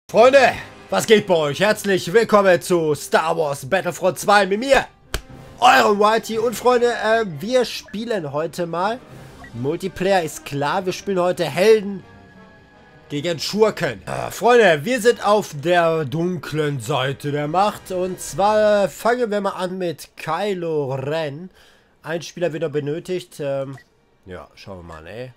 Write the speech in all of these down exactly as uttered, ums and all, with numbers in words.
Freunde, was geht bei euch? Herzlich willkommen zu Star Wars Battlefront zwei mit mir, eurem Whitey. Und Freunde, äh, wir spielen heute mal Multiplayer, ist klar. Wir spielen heute Helden gegen Schurken. Äh, Freunde, wir sind auf der dunklen Seite der Macht. Und zwar fangen wir mal an mit Kylo Ren. Ein Spieler wird noch benötigt. Ähm, ja, schauen wir mal, ey.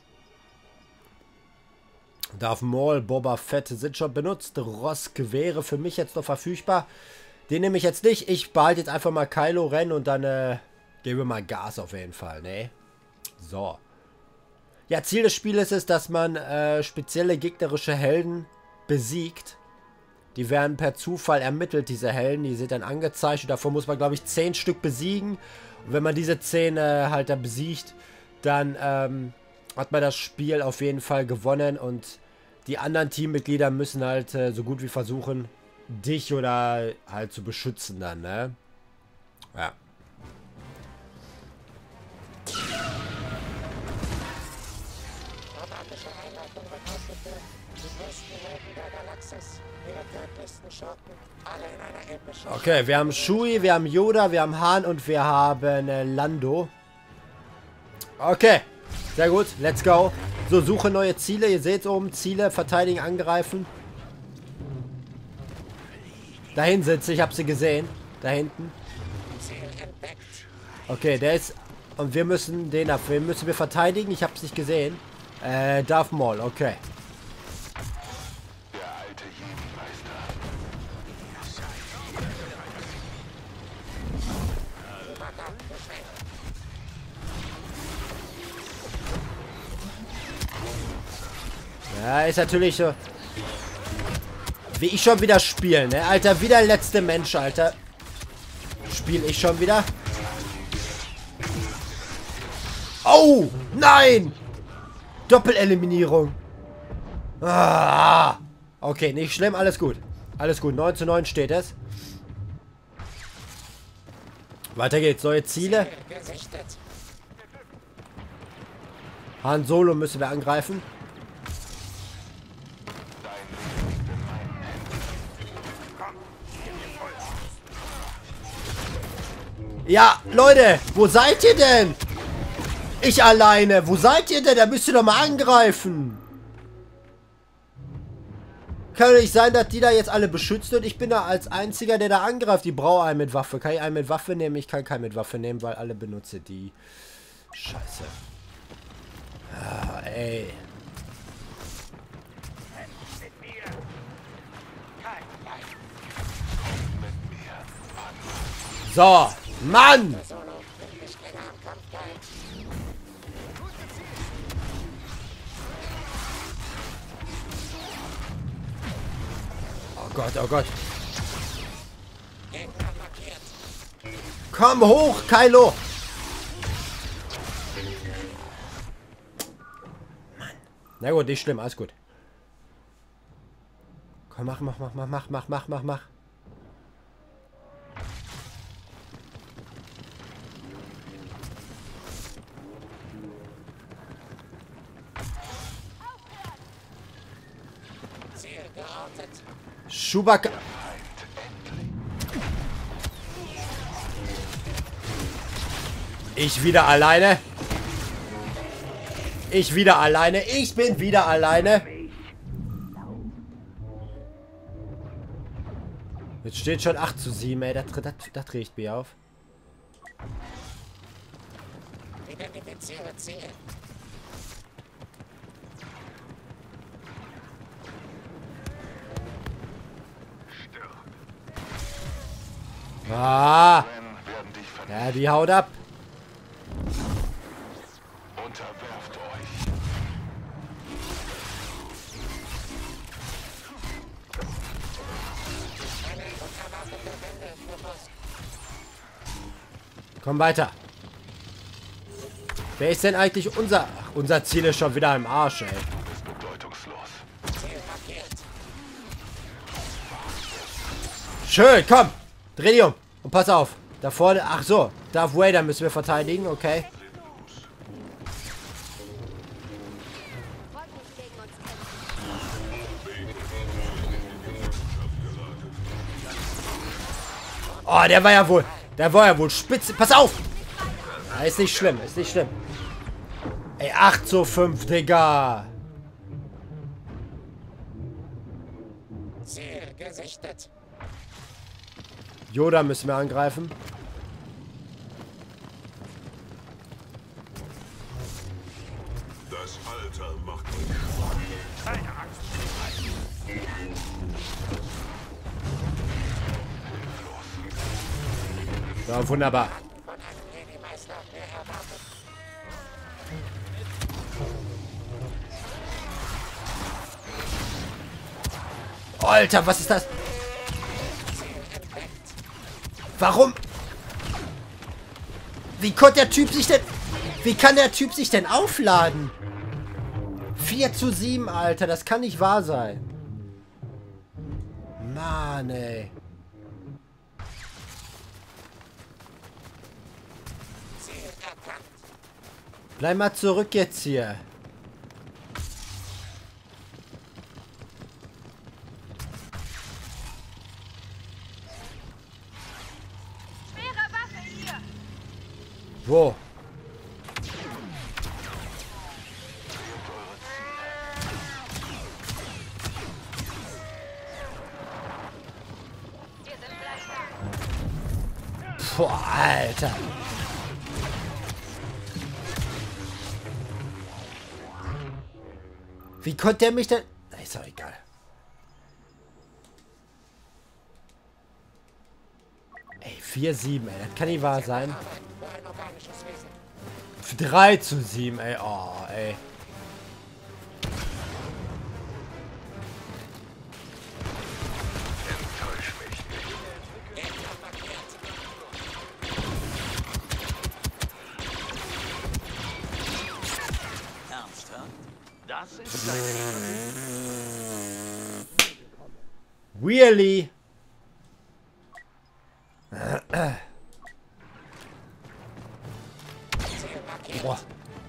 Darth Maul, Boba Fett sind schon benutzt. Rosk wäre für mich jetzt noch verfügbar. Den nehme ich jetzt nicht. Ich behalte jetzt einfach mal Kylo Ren und dann äh, geben wir mal Gas auf jeden Fall. Ne? So. Ja, Ziel des Spiels ist, dass man äh, spezielle gegnerische Helden besiegt. Die werden per Zufall ermittelt, diese Helden. Die sind dann angezeigt. Und davon muss man, glaube ich, zehn Stück besiegen. Und wenn man diese zehn äh, halt dann besiegt, dann ähm, hat man das Spiel auf jeden Fall gewonnen. Und die anderen Teammitglieder müssen halt äh, so gut wie versuchen, dich oder halt zu beschützen dann, ne? Ja. Okay, wir haben Chewie, wir haben Yoda, wir haben Han und wir haben äh, Lando. Okay, sehr gut, let's go. So, suche neue Ziele. Ihr seht oben, Ziele, verteidigen, angreifen. Dahin sitze, ich habe sie gesehen. Da hinten. Okay, der ist... Und wir müssen den ab. Wir müssen wir verteidigen. Ich habe es nicht gesehen. Äh, Darth Maul, okay. Ja, ist natürlich so... Wie ich schon wieder spiele, ne? Alter, wieder letzte Mensch, Alter. Spiele ich schon wieder? Oh! Nein! Doppeleliminierung. Ah! Okay, nicht schlimm, alles gut. Alles gut, neun zu neun steht es. Weiter geht's, neue Ziele. Han Solo müssen wir angreifen. Ja, Leute, wo seid ihr denn? Ich alleine. Wo seid ihr denn? Da müsst ihr doch mal angreifen. Kann doch nicht sein, dass die da jetzt alle beschützt und ich bin da als einziger, der da angreift. Die braucht einen mit Waffe. Kann ich einen mit Waffe nehmen? Ich kann keinen mit Waffe nehmen, weil alle benutze die. Scheiße. Ah, ey. So. Mann! Oh Gott, oh Gott. Komm hoch, Kylo! Mann. Na gut, nicht schlimm, alles gut. Komm, mach, mach, mach, mach, mach, mach, mach, mach, mach. Chewbacca. Ich wieder alleine. Ich wieder alleine. Ich bin wieder alleine. Jetzt steht schon acht zu sieben, ey. Das, das, das riecht mir auf. Identifiziere Ziel. Ah! Ja, die haut ab. Unterwerft euch. Komm weiter. Wer ist denn eigentlich unser... Ach, unser Ziel ist schon wieder im Arsch, ey. Ist bedeutungslos. Schön, komm. Dreh dich um. Und pass auf. Da vorne... Ach so. Darth Vader müssen wir verteidigen, okay. Oh, der war ja wohl... Der war ja wohl spitze. Pass auf! Ja, ist nicht schlimm, ist nicht schlimm. Ey, acht zu fünf, Digga. Ziel gesichtet. Yoda müssen wir angreifen. Das Alter macht euch schwach. Keine Angst. Ja, wunderbar. Von einem Jedi-Meister mehr erwartet. Alter, was ist das? Warum? Wie konnte der Typ sich denn... Wie kann der Typ sich denn aufladen? vier zu sieben, Alter. Das kann nicht wahr sein. Mann, ey. Bleib mal zurück jetzt hier. Schwere Waffe hier! Wo? Wir sind gleich da. Boah, Alter. Wie konnte der mich denn... Na, ist doch egal. Ey, vier sieben, ey. Das kann nicht wahr sein. Nur ein organisches Wesen. drei zu sieben, ey. Oh, ey. Enttäusch mich nicht. Gegner markiert. Ernsthaft? Das ist Really? Ziel markiert. Boah.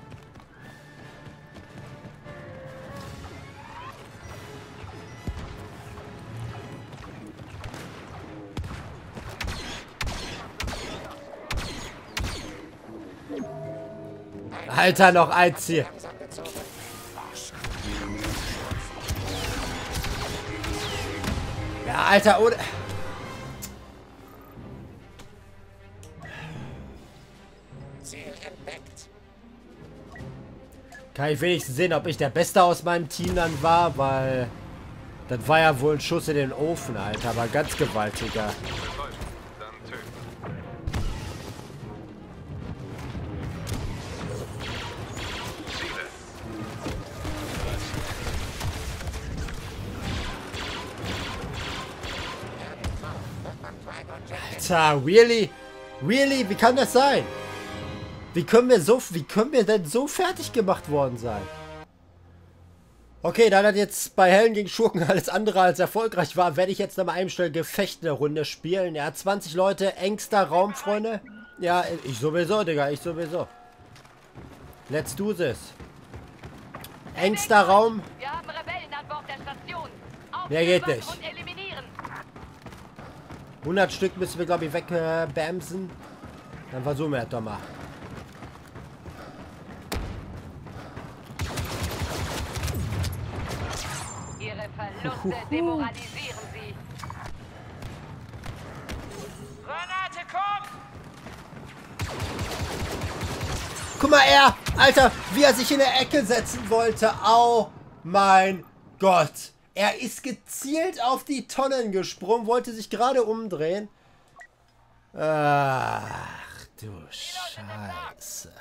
Alter, noch ein Ziel. Langsam gezogen. Ja, Alter, oder... Ziel entdeckt. Kann ich wenigstens sehen, ob ich der Beste aus meinem Team dann war, weil... Das war ja wohl ein Schuss in den Ofen, Alter, aber ganz gewaltiger. Enttäuscht. Dann töten. Ziele. Alter, really? Really? Wie kann das sein? Wie können wir so, wie können wir denn so fertig gemacht worden sein? Okay, da das jetzt bei Helden gegen Schurken alles andere als erfolgreich war, werde ich jetzt nochmal einem schnell Gefecht eine Runde spielen. Ja, zwanzig Leute, engster Raum, Freunde. Ja, ich sowieso, Digga, ich sowieso. Let's do this. Engster Raum. Wir haben Rebellen an Bord der Station. Mehr geht Aufspüren nicht. Und eliminieren. hundert Stück müssen wir, glaube ich, wegbamsen. Dann versuchen wir das doch mal. Ihre Verluste demoralisieren sie. Granate, kommt! Guck mal, er, Alter, wie er sich in der Ecke setzen wollte. Oh mein Gott. Er ist gezielt auf die Tonnen gesprungen, wollte sich gerade umdrehen. Ach du Scheiße.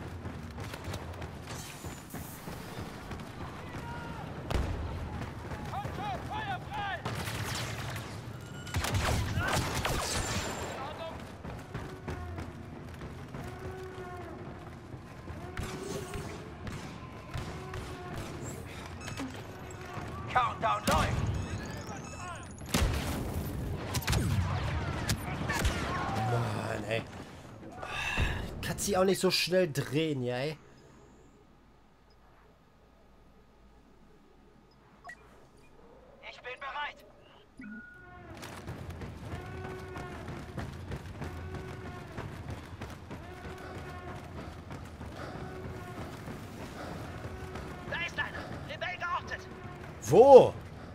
Countdown läuft. Mann, ey. Kannst sie auch nicht so schnell drehen, ja, ey. Ich bin bereit. Wo?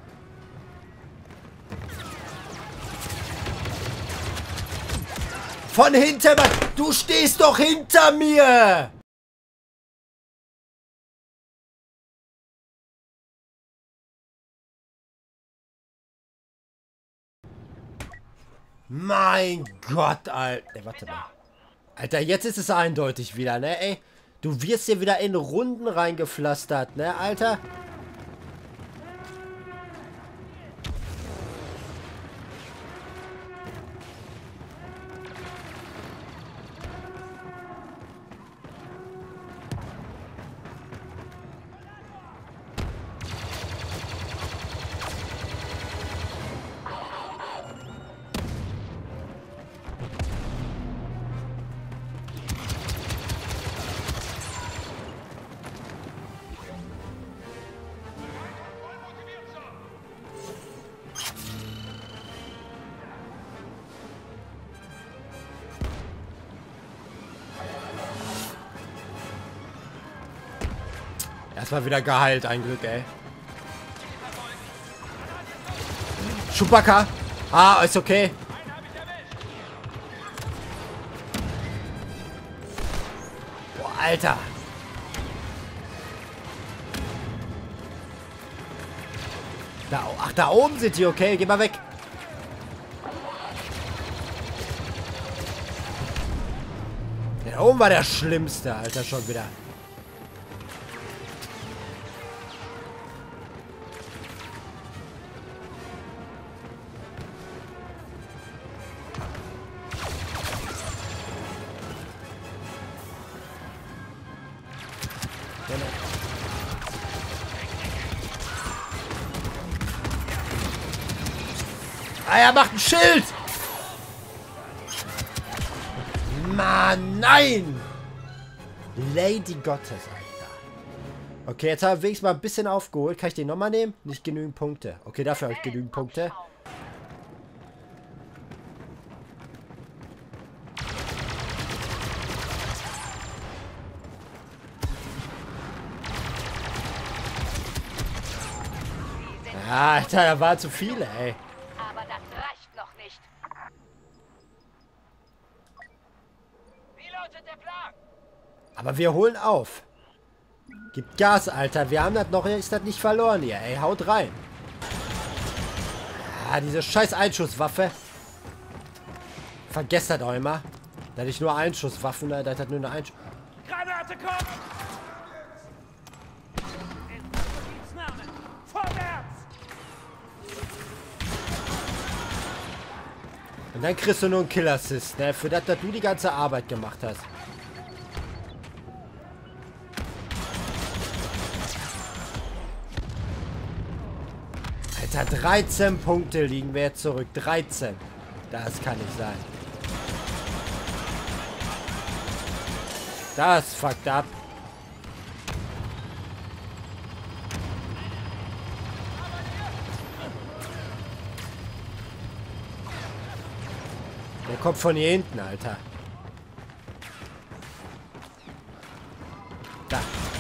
Von hinter mir! Du stehst doch hinter mir! Mein Gott, Alter. Ey, warte mal. Alter, jetzt ist es eindeutig wieder, ne? Ey, du wirst hier wieder in Runden reingepflastert, ne, Alter? Erstmal wieder geheilt, ein Glück, ey. Chewbacca. Ah, ist okay. Boah, Alter. Da, ach, da oben sind die, okay. Geh mal weg. Da oben war der Schlimmste, Alter, schon wieder. Ah, er macht ein Schild! Mann, nein! Lady Gottes, Alter. Okay, jetzt habe ich wenigstens mal ein bisschen aufgeholt. Kann ich den nochmal nehmen? Nicht genügend Punkte. Okay, dafür habe ich genügend Punkte. Ja, Alter, da war zu viele, ey. Aber das reicht noch nicht. Wie lautet der Plan? Aber wir holen auf. Gib Gas, Alter. Wir haben das noch, ist das nicht verloren hier, ey. Haut rein. Ah, diese scheiß Einschusswaffe. Vergesst das auch immer. Da hatte ich nur Einschusswaffen, da hat nur eine Einschuss. Granate kommt! Vorwärts! Und dann kriegst du nur einen Kill-Assist, ne? Für das, dass du die ganze Arbeit gemacht hast. Alter, dreizehn Punkte liegen wir jetzt zurück. dreizehn. Das kann nicht sein. Das fuckt ab. Der kommt von hier hinten, Alter. Da.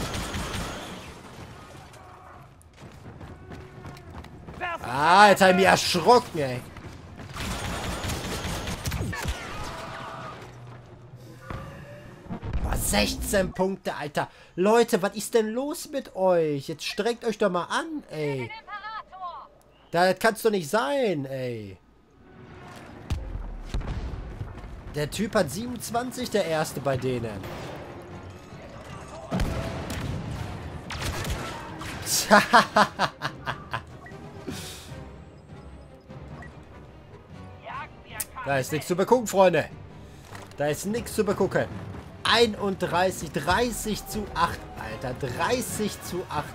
Ah, jetzt hab ich mich erschrocken, ey. Boah, sechzehn Punkte, Alter. Leute, was ist denn los mit euch? Jetzt strengt euch doch mal an, ey. Das kann's doch nicht sein, ey. Der Typ hat siebenundzwanzig, der erste bei denen. Da ist nichts zu begucken, Freunde. Da ist nichts zu begucken. einunddreißig, dreißig zu acht, Alter. dreißig zu acht.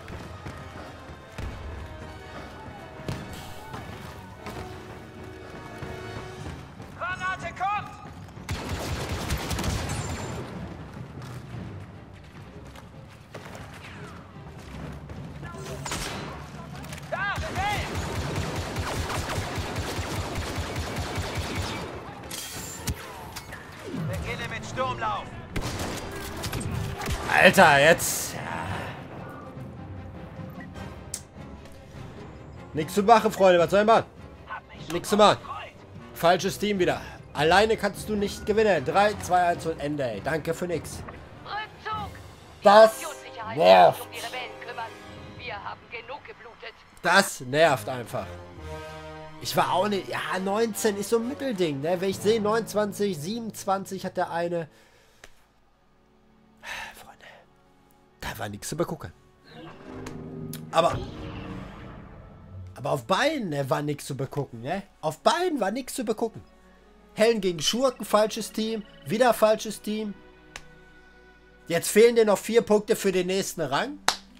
Granate kommt! Da, schnell! Beginne mit Sturmlauf! Alter, jetzt. Nichts zu machen, Freunde. Was soll ich machen? Hab mich schon Nichts zu machen. gefreut. Falsches Team wieder. Alleine kannst du nicht gewinnen. drei, zwei, eins und Ende, ey. Danke für nix. Rückzug! Die Das Nationssicherheit nervt. wird sich um die Rebellen kümmern. Wir haben genug geblutet. Das nervt einfach. Ich war auch nicht... Ja, neunzehn ist so ein Mittelding, ne? Wenn ich sehe, neunundzwanzig, siebenundzwanzig hat der eine... Freunde, da war nichts zu begucken. Aber... Aber auf beiden ne, war nichts zu begucken, ne? Auf beiden war nichts zu begucken. Helden gegen Schurken, falsches Team. Wieder falsches Team. Jetzt fehlen dir noch vier Punkte für den nächsten Rang.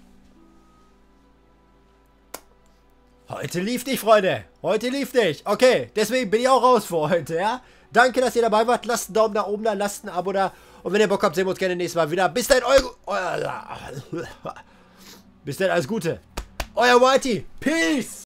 Heute lief nicht, Freunde. Heute lief nicht. Okay, deswegen bin ich auch raus für heute, ja? Danke, dass ihr dabei wart. Lasst einen Daumen nach oben da, lasst ein Abo da. Und wenn ihr Bock habt, sehen wir uns gerne nächstes Mal wieder. Bis dahin, euer... euer Bis dahin, alles Gute. Euer Whitey. Peace.